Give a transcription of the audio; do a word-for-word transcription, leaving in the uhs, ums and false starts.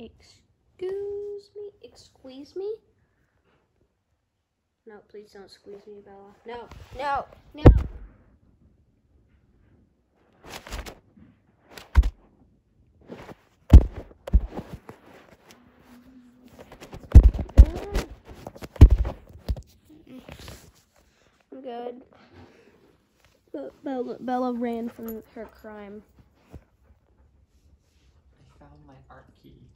Excuse me? Excuse me? No, please don't squeeze me, Bella. No, no, no. I'm good. But Bella, Bella ran from her crime. I found my art key.